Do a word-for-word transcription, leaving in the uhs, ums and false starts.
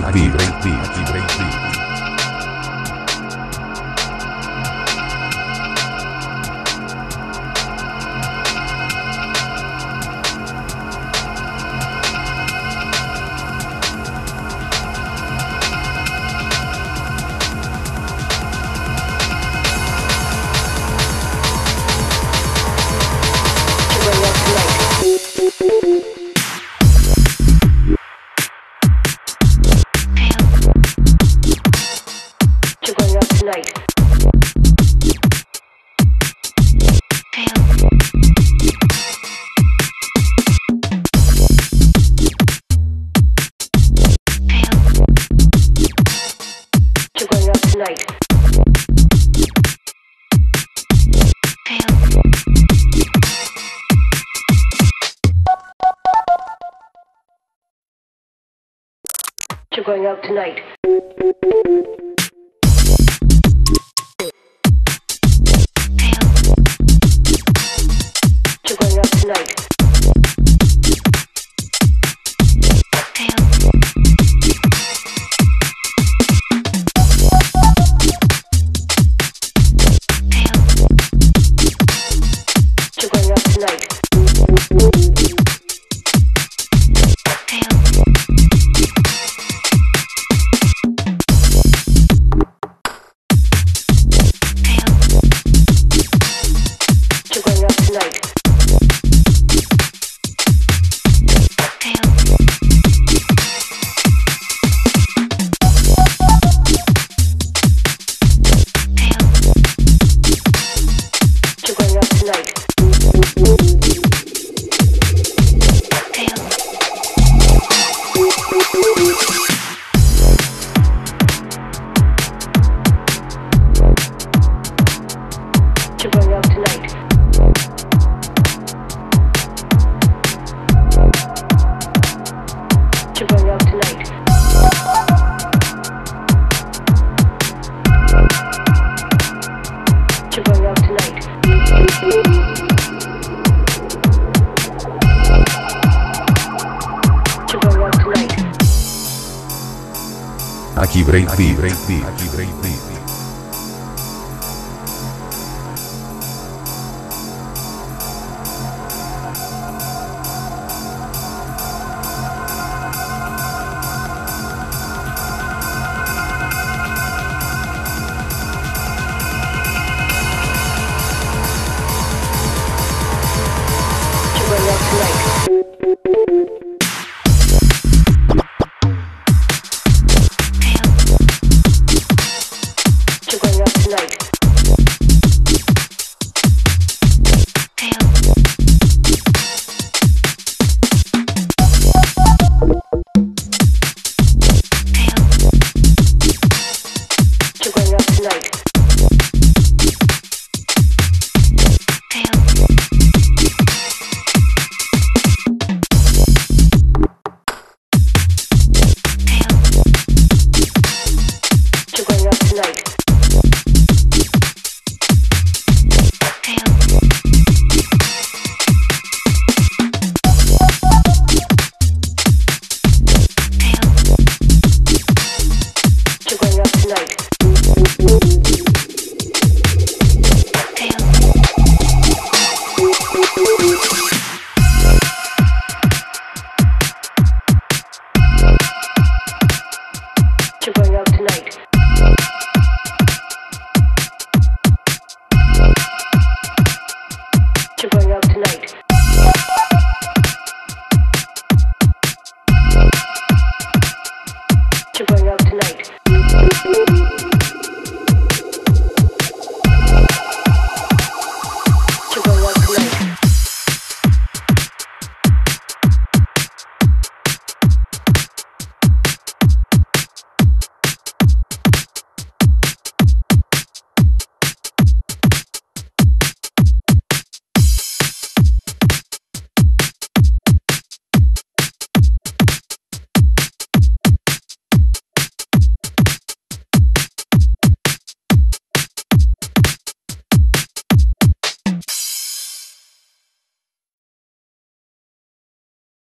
Beat, Break Beat, Break Beat. Tonight. You're going up tonight. You're going out tonight. You're going out tonight. You're going out tonight. You're going out tonight. You're going out tonight. You're going out tonight. You're going out tonight. You're going out tonight. You're going out tonight. Aqui Break Beat, Break Beat, aqui Break Beat. You're going out tonight. You're going out tonight. You're going out tonight. You're going out tonight. You're going out tonight.